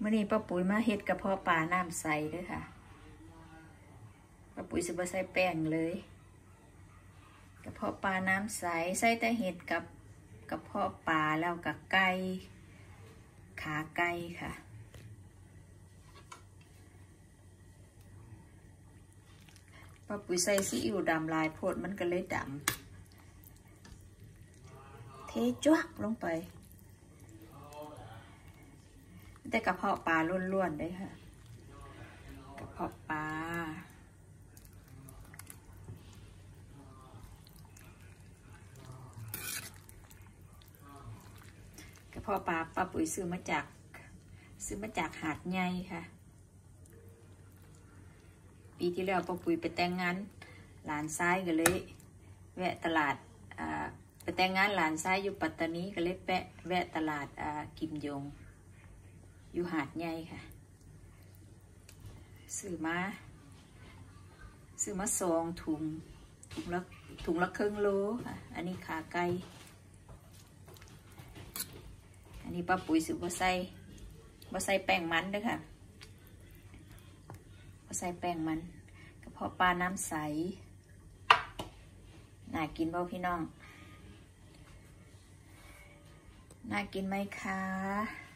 มื่อนี้ป้าปุ๋ยมาเฮ็ดกระเพาะปลาน้ำใสด้วยค่ะป้าปุ๋ยสิบ่ใส่แป้งเลยกระเพาะปลาน้ำใสใส่แต่เห็ดกับกระเพาะปลาแล้วกับไก่ขาไก่ค่ะป้าปุ๋ยใส่ซีอิ๊วดำลายโพดมันก็เลยดำเทจวกลงไปแต่กระเพาะปลาล้วนๆได้ค่ะกระเพาะปลากระเพาะปลาป้าปุ๋ยซื้อมาจากหาดใหญ่ค่ะปีที่แล้วป้าปุ๋ยไปแต่งงานหลานซ้ายก็เลยแวะตลาดไปแต่งงานหลานซ้ายอยู่ปัตตานีก็เลยแวะตลาดกิมยงอยู่หาดใหญ่ค่ะซื้อมา2 ถุงละครึ่งโลค่ะอันนี้ขาไก่อันนี้ป้าปุ๋ยซื้อบ่ใส่แป้งมันด้วยค่ะบ่ใส่แป้งมันกระเพาะปลาน้ำใสน่ากินบ่พี่น้องน่ากินไหมคะ